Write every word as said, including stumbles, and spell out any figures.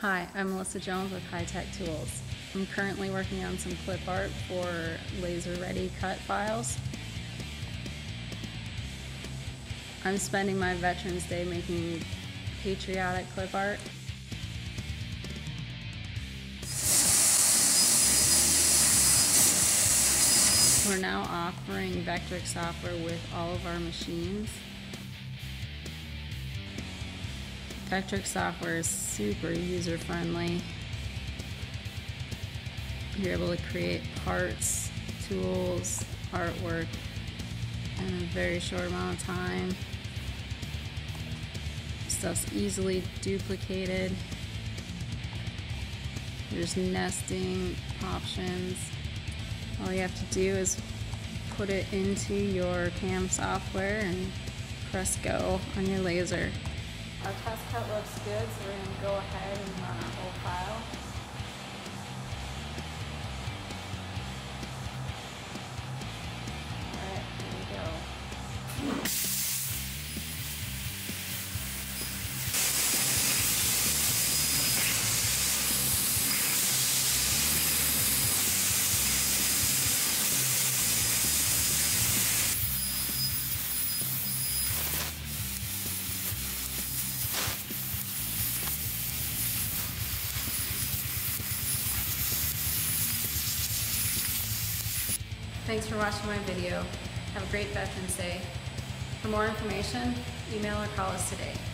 Hi, I'm Melissa Jones with High Tech Tools. I'm currently working on some clip art for laser ready cut files. I'm spending my Veterans Day making patriotic clip art. We're now offering Vectric software with all of our machines. Vectric software is super user-friendly. You're able to create parts, tools, artwork in a very short amount of time. Stuff's easily duplicated. There's nesting options. All you have to do is put it into your C A M software and press go on your laser. Our test cut looks good, so we're going to go ahead and run our whole file. Alright, here we go. Thanks for watching my video. Have a great Veterans Day. For more information, email or call us today.